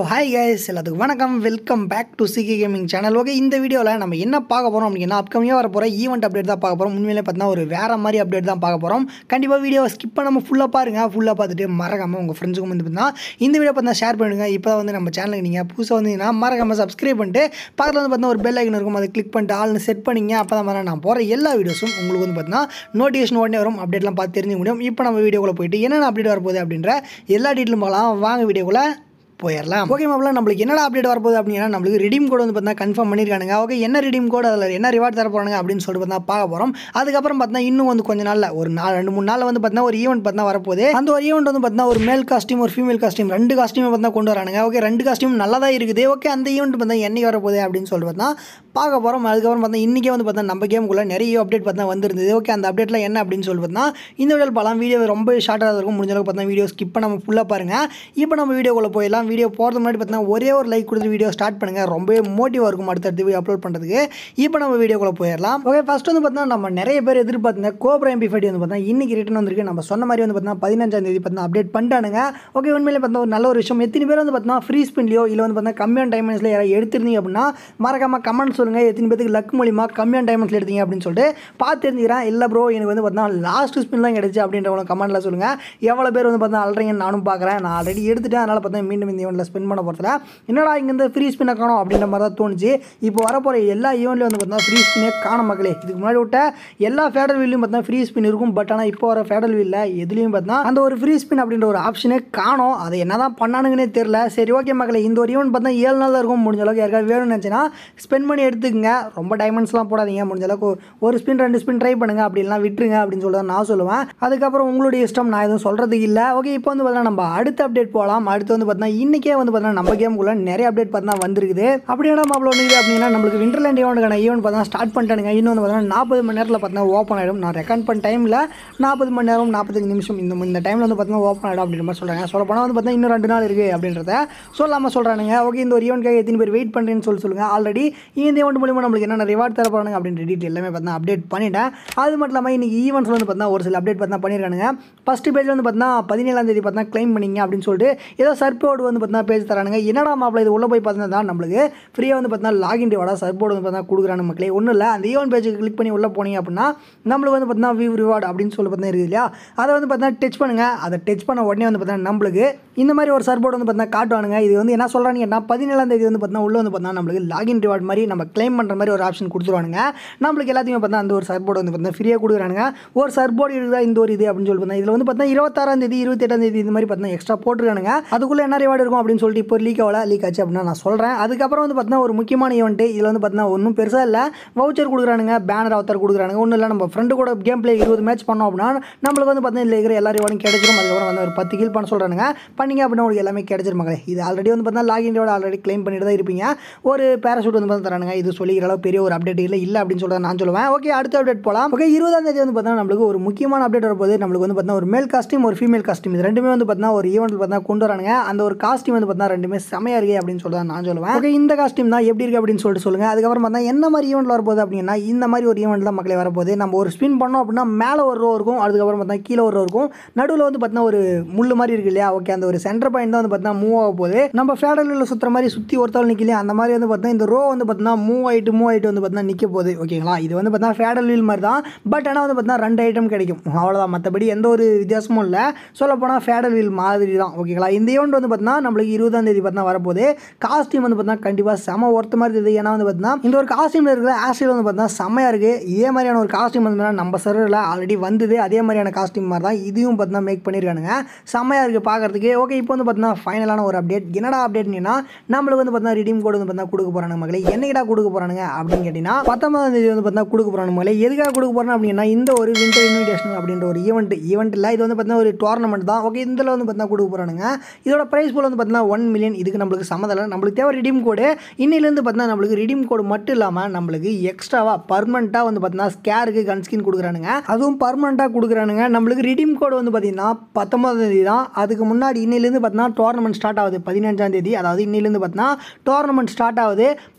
So hi guys எல்லாத்துக்கும் வணக்கம், welcome back to CK gaming channel. Okay, இந்த வீடியோவில் நம்ம என்ன பார்க்க போகிறோம் அப்படின்னா அப்கமிங்காக வர போகிற ஈவெண்ட் அப்டேட் தான் பார்க்க போகிறோம். உண்மையிலே பார்த்தீங்கன்னா ஒரு வேறு மாதிரி அப்டேட் தான் பார்க்க போகிறோம். கண்டிப்பாக வீடியோவை ஸ்கிப் பண்ணாமல் ஃபுல்லாக பாருங்கள். ஃபுல்லாக பார்த்துட்டு மறக்காமல் உங்கள் ஃப்ரெண்ட்ஸுக்கும் வந்து பார்த்தீங்கன்னா இந்த வீடியோ பார்த்தா ஷேர் பண்ணுங்கள். இப்போ வந்து நம்ம சேனலுக்கு நீங்கள் புதுசாக வந்தீங்கன்னா மறக்காமல் சப்ஸ்கிரைப் பண்ணிட்டு பக்கத்தில் வந்து பார்த்தீங்கன்னா ஒரு பெல் ஐக்கன் இருக்கும், அதை கிளிக் பண்ணிட்டு ஆள்னு செட் பண்ணிங்க. அப்போ தான் மாதிரி நான் போகிற எல்லா வீடியோஸும் உங்களுக்கு வந்து பார்த்தீங்கன்னா நோட்டிஃபிகேஷன் உடனே வரும், அப்டேட்லாம் பார்த்து தெரிஞ்சுக்க முடியும். இப்போ நம்ம வீடியோக்குள்ளே போயிட்டு என்னென்ன அப்டேட் வரப்போகுது அப்படின்ற எல்லா டீட்டெயிலும் பார்க்கலாம். வாங்க வீடியோக்குள்ளே போயிடலாம். ஓகே மாப்பிள்ள, நம்மளுக்கு என்னடா அப்டேட் வரப்போகுது அப்படின்னா நம்மளுக்கு ரிடீம் கோட் வந்து பார்த்தா கன்ஃபார்ம் பண்ணியிருக்கானுங்க. ஓகே, என்ன ரிடீம் கோட், அதில் என்ன ரிவார்ட் தர போகிறாங்க அப்படின்னு சொல்லிட்டு பார்த்தா பார்க்க போகிறோம். அதுக்கப்புறம் பார்த்தீங்கன்னா இன்னும் வந்து கொஞ்சம் நாளில் ஒரு 2-3 நாளில் வந்து பார்த்தீங்கன்னா ஒரு ஈவெண்ட் பார்த்தா வரப்போகுது. அந்த ஒரு ஈவெண்ட் வந்து பார்த்தீங்கன்னா ஒரு மேல் காஸ்டியூம் ஒரு ஃபீமேல் காஸ்டியூம் 2 காஸ்டியூம் பார்த்தா கொண்டு வரானுங்க. ஓகே, 2 காஸ்டியூம் நல்லா தான் இருக்குது. ஓகே, அந்த ஈவெண்ட் பார்த்தா என்னைக்கு வரப்போகுது அப்படின்னு சொல்லிட்டு பார்த்தா பார்க்க போகிறோம். அதுக்கப்புறம் பார்த்தா இன்றைக்கே வந்து பார்த்தா நம்ம கேமுக்குள்ளே நிறைய அப்டேட் பார்த்தா வந்துருந்தது. ஓகே, அந்த அப்டேட்டில் என்ன அப்படின்னு சொல்லிட்டு பார்த்தா இந்த வீடியோவில் பார்க்கலாம். வீடியோ ரொம்ப ஷார்ட்டாக இருக்கும், முடிஞ்ச அளவுக்கு பார்த்தா வீடியோ ஸ்கிப் பண்ணாமல் ஃபுல்லாக பாருங்கள். இப்போ நம்ம வீடியோக்குள்ளே போயிடலாம். வீடியோ போகிறது முன்னாடி பார்த்தீங்கன்னா ஒரே ஒரு லைக் கொடுத்து வீடியோ ஸ்டார்ட் பண்ணுங்கள், ரொம்பவே மோட்டிவாக இருக்கும் அடுத்தடுத்து வீடியோ அப்லோட் பண்ணுறதுக்கு. இப்போ நம்ம வீடியோக்குள்ளே போயிடலாம். ஓகே, ஃபஸ்ட் வந்து பார்த்தீங்கன்னா நம்ம நிறைய பேர் எதிர்பார்த்துங்க 𝘭𝙗𝙗 வந்து பார்த்தீங்கன்னா இன்றைக்கி ரிட்டன் வந்திருக்கு. நம்ம சொன்ன மாதிரி வந்து பார்த்தீங்கன்னா 15ஆம் தேதி பார்த்தீங்கன்னா அப்டேட் பண்ணிட்டானுங்க. ஓகே, உண்மையிலே பார்த்தீங்கன்னா ஒரு நல்ல ஒரு விஷயம். எத்தனை பேர் வந்து பார்த்தீங்கன்னா ஃப்ரீ ஸ்பின்லையோ இல்லை வந்து பார்த்தீங்கன்னா கம்மியான டைமண்ட்ஸில் யாராவது எடுத்திருந்தீங்க அப்படின்னா மறக்காமல் கமெண்ட் சொல்லுங்கள். எத்தனை பேருக்கு லக் மூலிமா கம்மியான டைமண்ட்ஸில் எடுத்தீங்க அப்படின்னு சொல்லிட்டு பார்த்து தெரிஞ்சுக்கிறேன். இல்லை ப்ரோ, எனக்கு வந்து பார்த்தீங்கன்னா லாஸ்ட் ஸ்பின் தான் கிடச்சி அப்படின்றவங்க கமெண்ட்டில் சொல்லுங்கள். எவ்வளோ பேர் வந்து பார்த்தீங்கன்னா அல்றீங்கன்னு நானும் பார்க்குறேன். நான் ஆல்ரெடி எடுத்துட்டேன், அதனால் பார்த்தீங்கன்னா மீண்டும் இந்த ஈவெண்ட்டில் ஸ்பெண்ட் பண்ண போகிறதுல என்னடா இங்கேருந்து ஃப்ரீ ஸ்பின்னை காணும் அப்படின்ற மாதிரி தான் தோணுச்சு. இப்போ வரப்போகிற எல்லா ஈவெண்ட்லையும் வந்து பார்த்தீங்கன்னா ஃப்ரீ ஸ்பின்னே காணும் மக்களே. இதுக்கு முன்னாடி விட்ட எல்லா ஃபேடல் வீல்லையும் பார்த்தீங்கன்னா ஃப்ரீ ஸ்பின் இருக்கும். பட் ஆனால் இப்போ வர ஃபேடல் வீலில் எதுலேயும் பார்த்தீங்கன்னா அந்த ஒரு ஃப்ரீ ஸ்பின் அப்படின்ற ஒரு ஆப்ஷனே காணும். அதை என்ன தான் பண்ணானுங்கன்னே தெரியல. சரி, ஓகே மக்களே, இந்த ஒரு ஈவெண்ட் பார்த்தா 7 நாள் தான் இருக்கும். முடிஞ்ச அளவுக்கு யாருக்காவது வேணும்னு நினச்சின்னா ஸ்பெண்ட் பண்ணி எடுத்துக்கங்க. ரொம்ப டைமண்ட்ஸ்லாம் போடாதீங்க. முடிஞ்ச அளவுக்கு ஒரு ஸ்பின் 2 ஸ்பின் ட்ரை பண்ணுங்கள், அப்படின்லாம் விட்டுருங்க அப்படின்னு சொல்லிட்டு நான் சொல்லுவேன். அதுக்கப்புறம் உங்களுடைய இஷ்டம், நான் எதுவும் சொல்கிறதுக்கு இல்லை. ஓகே, இப்போ வந்து பார்த்தீங்கன்னா நம்ம அடுத்த அப்டேட் போகலாம். அடுத்து வந்து பார்த்தீங்கன்னா இன்றைக்கே வந்து பார்த்தீங்கன்னா நம்ம கேமுக்குள்ள நிறைய அப்டேட் பார்த்தீங்கன்னா வந்துருக்குது. அப்படின்னா மாப்பிள்ள ஒன்று அப்படின்னா நம்மளுக்கு விண்டர்லேண்ட் ஈவெண்ட்டுக்கான ஈவெண்ட் பார்த்தா ஸ்டார்ட் பண்ணிட்டானுங்க. இன்னும் வந்து பார்த்தீங்கன்னா 40 மணி நேரத்தில் பார்த்தீங்கன்னா ஓப்பன் ஆகிடும். நான் ரெக்கார்ட் பண்ண டைமில் 40 மணி நேரம் 45 நிமிஷம் இந்த டைமில் வந்து பார்த்தீங்கன்னா ஓப்பன் ஆகிடும் அப்படின்ற மாதிரி சொல்கிறாங்க. சொல்ல போனால் வந்து பார்த்தீங்கன்னா இன்னும் 2 நாள் இருக்குது அப்படின்றத சொல்லாமல் சொல்கிறானுங்க. ஓகே, இந்த ஒரு ஈவெண்ட்காக எத்தனை பேர் வெயிட் பண்ணுறேன்னு சொல்லுங்கள். ஆல்ரெடி இந்த ஈவெண்ட் மூலிமா நம்மளுக்கு என்னென்ன ரிவார்ட் தர போகிறாங்க அப்படின்ற டீட்டெயில் எல்லாமே பார்த்தீங்கன்னா அப்டேட் பண்ணிட்டேன். அது மட்டும் இல்லாமல் இன்றைக்கி ஈவெண்ட்ஸ் வந்து பார்த்தீங்கன்னா ஒரு சில அப்டேட் பார்த்தீங்கன்னா பண்ணியிருக்கானுங்க. ஃபஸ்ட்டு பேஜ் வந்து பார்த்தீங்கன்னா 17ஆம் தேதி பார்த்தீங்கன்னா க்ளைம் பண்ணிங்க அப்படின்னு சொல்லிட்டு ஏதோ சர்போர்டு வந்து பார்த்தீங்கன்னா பேஜ் தரானுங்க. என்னடா மாப்பிள்ள, இது உள்ளே போய் பார்த்தீங்கன்னா தான் நம்மளுக்கு ஃப்ரீயாக வந்து பார்த்தீங்கன்னா லாகின் ரிவார்டாக சர்போர்டு வந்து பார்த்தீங்கன்னா கொடுக்குறானு மக்களே. ஒன்றும் இல்லை, அந்த ஈவெண்ட் பேஜுக்கு கிளிக் பண்ணி உள்ளே போனீங்க அப்படின்னா நம்மளுக்கு வந்து பார்த்தீங்கன்னா வியூ ரிவார்டு அப்படின்னு சொல்லி பார்த்தீங்கன்னா இருக்குது இல்லையா, அதை வந்து பார்த்தீங்கன்னா டச் பண்ணுங்கள். அதை டச் பண்ண உடனே வந்து பார்த்தீங்கன்னா நம்மளுக்கு இந்த மாதிரி ஒரு சர்போர்டு வந்து பார்த்தீங்கன்னா காட்டுவானுங்க. இது வந்து என்ன சொல்கிறாங்கன்னா 17ஆம் தேதி வந்து பார்த்தீங்கன்னா உள்ளே வந்து பார்த்தீங்கன்னா நம்மளுக்கு லாகின் ரிவார்டு மாதிரி நம்ம கிளைம் பண்ணுற மாதிரி ஒரு ஆப்ஷன் கொடுத்துருவானுங்க. நம்மளுக்கு எல்லாத்தையுமே பார்த்தீங்கன்னா அந்த ஒரு சர்போர்டு வந்து பார்த்தீங்கன்னா ஃப்ரீயாக கொடுக்குறானுங்க. ஒரு சர்போர்டு இருக்குதா இந்த ஒரு இது அப்படின்னு சொல்லி பார்த்தீங்கன்னா இதில் வந்து பார்த்தீங்கன்னா 26ஆம் தேதி 28ஆம் தேதி இந்த மாதிரி பார்த்தீங்கன்னா எக்ஸ்ட்ரா போட்டுருக்கானுங்க. அதுக்குள்ளே என்ன ரிவார்டு இருக்கும் அப்படின்னு சொல்லிட்டு இப்போ லீக் ஆச்சு அப்படின்னா நான் சொல்கிறேன். அதுக்கப்புறம் வந்து பார்த்தீங்கன்னா ஒரு முக்கியமான ஈவெண்ட் இதில் வந்து பார்த்தீங்கன்னா ஒன்றும் பெருசாக இல்லை. வவுச்சர் கொடுக்குறானுங்க, பேனர் அவத்தர் கொடுக்குறானுங்க. ஒன்றும் இல்லை, நம்ம ஃப்ரெண்டு கூட கேம் பிளே 20 மேட்ச் பண்ணோம் அப்படின்னா நம்மளுக்கு வந்து பார்த்தீங்கன்னா இதில் இருக்கிற எல்லா ரிவார்டும் கிடைச்சிடும். அதுக்கப்புறம் வந்து ஒரு 10 கில் பண்ண சொல்கிறானுங்க. பண்ணிங்க அப்படின்னா உங்களுக்கு எல்லாமே கிடைச்சிரும் மக்களே. இது ஆல்ரெடி வந்து பார்த்தீங்கன்னா லாகின் ரிவார்டு ஆல்ரெடி கிளைம் பண்ணிட்டு தான் இருப்பீங்க. ஒரு பேராஷூட் வந்து பார்த்தா தரானுங்க. இது சொல்லிக்கிற அளவு பெரிய ஒரு அப்டேட் இல்லை அப்படின்னு சொல்லிட்டு நான் சொல்லுவேன். ஓகே, அடுத்த அப்டேட் போகலாம். ஓகே, 20ஆம் தேதி வந்து பார்த்தீங்கன்னா நம்மளுக்கு ஒரு முக்கியமான அப்டேட் வரப்போகுது. நம்மளுக்கு வந்து பார்த்தீங்கன்னா ஒரு மேல் காஸ்டியூம் ஒரு ஃபீமேல் காஸ்டியூம் இது ரெண்டுமே வந்து பார்த்தீங்கன்னா ஒரு ஈவெண்ட் பார்த்தீங்கன்னா கொண்டு வரானுங்க. அந்த ஒரு காஸ்டியூம் வந்து பார்த்தீங்கன்னா ரெண்டுமே செமையாக இருக்குது அப்படின்னு சொல்லிட்டு நான் சொல்லுவேன். ஓகே, இந்த காஸ்டியூம் தான் எப்படி இருக்குது அப்படின்னு சொல்லிட்டு சொல்லுங்கள். அதுக்கப்புறம் பார்த்தா என்ன மாதிரி ஈவெண்ட்டில் வரப்போகுது அப்படின்னா இந்த மாதிரி ஒரு ஈவெண்ட் தான் மக்களே வரப்போகுது. நம்ம ஒரு ஸ்பின் பண்ணோம் அப்படின்னா மேலே ஒரு ரோ இருக்கும், அதுக்கப்புறம் பார்த்தா கீழே ஒரு ரோ இருக்கும், நடுவில் வந்து பார்த்தீங்கன்னா ஒரு முள்ளு மாதிரி இருக்கு இல்லையா. ஓகே, அந்த ஒரு சென்டர் பாயிண்ட் தான் வந்து பார்த்தீங்கன்னா மூவ் ஆக போகுது. நம்ம ஃபேடலில் சுற்றுற மாதிரி சுற்றி ஒருத்தாள் நிற்கலையே அந்த மாதிரி வந்து பார்த்தீங்கன்னா இந்த ரோ வந்து பார்த்தீங்கன்னா மூவ் ஆகிட்டு வந்து பார்த்தீங்கன்னா நிற்க போகுது. ஓகேங்களா, இது வந்து பார்த்தீங்கன்னா ஃபேடல் வீல் மாதிரி தான். பட் ஆனால் வந்து பார்த்தீங்கன்னா 2 ஐட்டம் கிடைக்கும், அவ்வளோதான். மற்றபடி எந்த ஒரு வித்தியாசமும் இல்லை. சொல்லப்போனால் ஃபேடல் வீல் மாதிரி தான். ஓகேங்களா, இந்த ஈவெண்ட் வந்து பார்த்தீங்கன்னா நம்மளுக்கு 20ஆம் தேதி பார்த்தீங்கன்னா வரப்போகுது. காஸ்டியூம் வந்து பார்த்தீங்கன்னா கண்டிப்பாக செம ஒர்த்து மாதிரி இருக்குது. ஏன்னா வந்து பார்த்தீங்கன்னா இந்த ஒரு காஸ்டியூமில் இருக்கிற ஆசிரியர் வந்து பார்த்தீங்கன்னா செம்மையாக இருக்குது. இதே மாதிரியான ஒரு காஸ்டியூம் வந்து நம்ம சர்வரில் ஆல்ரெடி வந்தது. அதே மாதிரியான காஸ்டியூம் மாதிரி தான் இதையும் பார்த்தீங்கன்னா மேக் பண்ணியிருக்கானுங்க. செம்மையாக இருக்குது பார்க்குறதுக்கு. ஓகே, இப்போ வந்து பார்த்தீங்கன்னா ஃபைனலான ஒரு அப்டேட். என்னடா அப்டேட்னா நம்மளுக்கு வந்து பார்த்தீங்கன்னா ரிடீம் கோட் வந்து பார்த்தீங்கன்னா கொடுக்க போகிறாங்க மக்களே. என்னைக்கிடா கொடுக்க போகிறானுங்க அப்படின்னு கேட்டிங்கன்னா 19ஆம் தேதி வந்து பார்த்தீங்கன்னா கொடுக்க போகிறாங்க மக்களே. எதுக்காக கொடுக்க போகிறாங்க அப்படின்னா இந்த ஒரு விண்டர் இன்விடேஷனல் அப்படின்ற ஒரு ஈவெண்ட் இல்லை, இது வந்து பார்த்தீங்கன்னா ஒரு டோர்னமெண்ட் தான். ஓகே, இதில் வந்து பார்த்தீங்கன்னா கொடுக்க போகிறானுங்க. இதோட ப்ரைஸ் போல் வந்து பார்த்தீங்கன்னா 1 மில்லியன். இதுக்கு நம்மளுக்கு சம்மதம். நம்மளுக்கு தேவை ரிடீம் கோடு. இன்னிலேருந்து பார்த்தீங்கன்னா நம்மளுக்கு ரிடீம் கோடு மட்டும் இல்லாமல் நம்மளுக்கு எக்ஸ்ட்ராவாக பர்மனெண்ட்டாக வந்து பார்த்தீங்கன்னா ஸ்கேருக்கு கன் ஸ்கின் கொடுக்குறானுங்க. அதுவும் பர்மனெண்ட்டாக கொடுக்குறானுங்க. நம்மளுக்கு ரிடீம் கோடு வந்து பார்த்தீங்கன்னா 19ஆம் தேதி தான். அதுக்கு முன்னாடி இன்னிலேருந்து பார்த்தீங்கன்னா டோர்னமெண்ட் ஸ்டார்ட் ஆகுது 15ஆம் தேதி. அதாவது இன்னிலேருந்து பார்த்தீங்கன்னா டோர்னமெண்ட் ஸ்டார்ட் ஆகுது.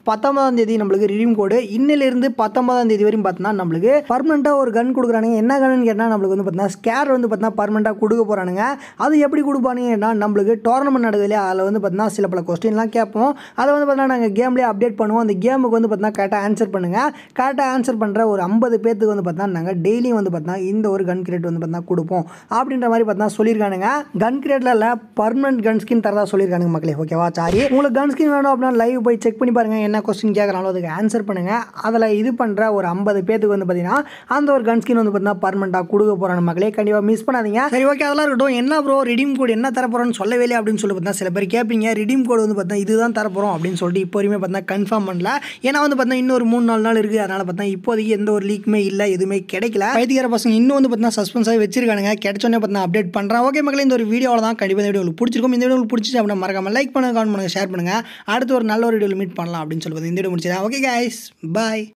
19ஆம் தேதி நம்மளுக்கு ரிடீம் கோடு இன்னிலிருந்து 19ஆம் தேதி வரையும் பார்த்தீங்கன்னா நம்மளுக்கு பர்மனெண்ட்டாக ஒரு கன் கொடுக்குறானுங்க. என்ன கன்னு கேட்டால் நம்மளுக்கு வந்து பார்த்தீங்கன்னா ஸ்கேர் வந்து பார்த்தீங்கன்னா பர்மனெண்ட்டாக கொடுக்க போகிறானுங்க. அது எப்படி கொடுப்பானுங்கன்னா நம்மளுக்கு டோர்னமெண்ட் நடக்குது இல்லையா, அதில் வந்து பார்த்தீங்கன்னா சில பல கொஸ்டின்லாம் கேட்போம். அதை வந்து பார்த்தீங்கன்னா நாங்கள் கேம்லேயே அப்டேட் பண்ணுவோம். அந்த கேமுக்கு வந்து பார்த்தீங்கன்னா கரெக்டாக ஆன்சர் பண்ணுங்கள். கரெக்டாக ஆன்சர் பண்ணுற ஒரு 50 பேருக்கு வந்து பார்த்தீங்கன்னா நாங்கள் டெய்லியும் வந்து பார்த்தீங்கன்னா இந்த ஒரு கன் கிரேட் வந்து பார்த்தீங்கன்னா கொடுப்போம் அப்படின்ற மாதிரி பார்த்தீங்கன்னா சொல்லியிருக்கானுங்க. கன் கிரேட்டில் இல்லை, பர்மனெண்ட் கன் ஸ்கின் தரதா சொல்லியிருக்கானுங்க மக்களே. ஓகேவா, சாரி. உங்களுக்கு கன் ஸ்கின் வேணும் அப்படின்னா லைவ் போய் செக் பண்ணி பாருங்கள். என்ன கொஸ்டின் கேட்குறாங்களோ அதுக்கு ஆன்சர் பண்ணுங்கள். அதில் இது பண்ணுற ஒரு 50 பேருக்கு வந்து பார்த்தீங்கன்னா அந்த ஒரு கன் ஸ்கின் வந்து பார்த்தீங்கன்னா பர்மனெண்ட்டாக கொடுக்க போகிறாங்க மக்களே. கண்டிப்பாக மிஸ் பண்ணாதீங்க. சரி, ஓகே, அதெல்லாம் இருக்கட்டும். என்ன ப்ரோ ரிடீம் கோடு என்ன தரப்போகிறோன்னு சொல்லவே இல்லை அப்படின்னு சொல்லி பார்த்தீங்கன்னா சில பேர் கேட்பீங்க. ரிடீம் கோடு வந்து பார்த்தீங்கன்னா இதுதான் தரப்போகிறோம் அப்படின்னு சொல்லிட்டு இப்போ வரையுமே பார்த்தீங்கன்னா கன்ஃபார்ம் பண்ணல. ஏன்னா வந்து பார்த்தீங்கன்னா இன்னொரு 3-4 நாள் இருக்குது. அதனால் பார்த்தீங்கன்னா இப்போதைக்கு எந்த ஒரு லீக்குமே இல்லை, எதுவுமே கிடைக்கல. பைத்தியக்கார பசங்க இன்னும் வந்து பார்த்தீங்கன்னா சஸ்பென்ஸாக வச்சிருக்கானுங்க. கிடைச்சோன்னே பார்த்தீங்கன்னா அப்டேட் பண்ணுறேன். ஓகே மக்களே, இந்த ஒரு வீடியோவில் தான் கண்டிப்பாக இந்த வீடியோ உங்களுக்கு பிடிச்சிருக்கும். இந்த வீடியோ உங்களுக்கு பிடிச்சிச்சு அப்படின்னா மறக்காம லைக் பண்ணுங்க, கமெண்ட் பண்ணுங்க, ஷேர் பண்ணுங்க. அடுத்து ஒரு நல்ல ஒரு வீடியோவில் மீட் பண்ணலாம் அப்படின்னு சொல்லி இந்த வீடியோ முடிச்சிடறேன். ஓகே கைஸ், பாய்.